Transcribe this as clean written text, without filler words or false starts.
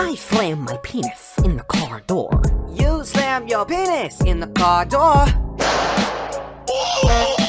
I slam my penis in the car door. You slam your penis in the car door.